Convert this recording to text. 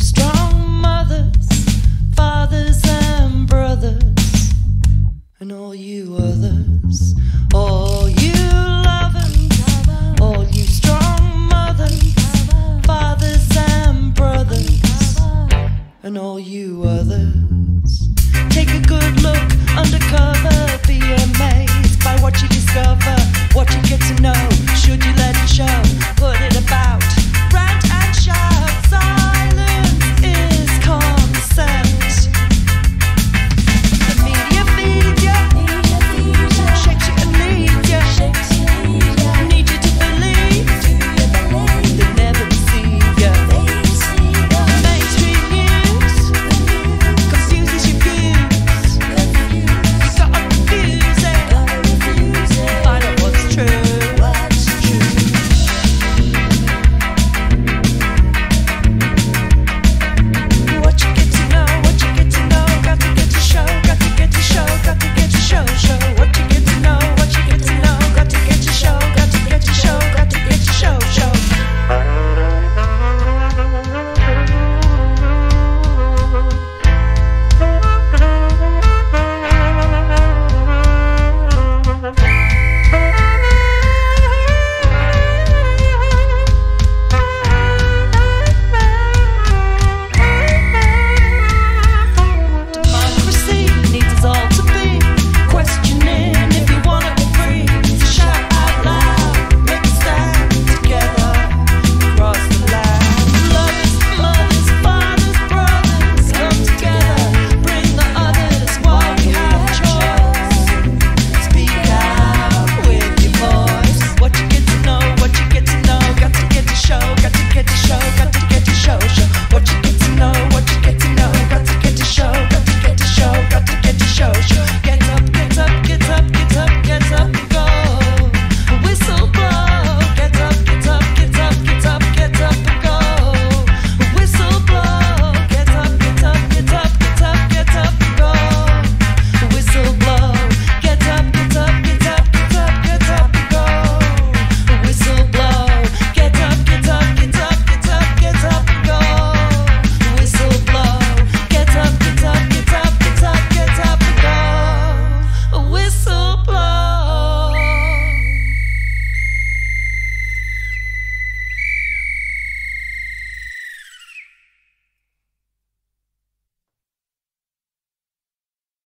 strong mothers, fathers and brothers, and all you others, all you lovers, all you strong mothers, fathers and brothers, and all you others. Take a good look undercover, be amazed by what you discover, what you get to know. Should you let it show? Put it about, rant and shout.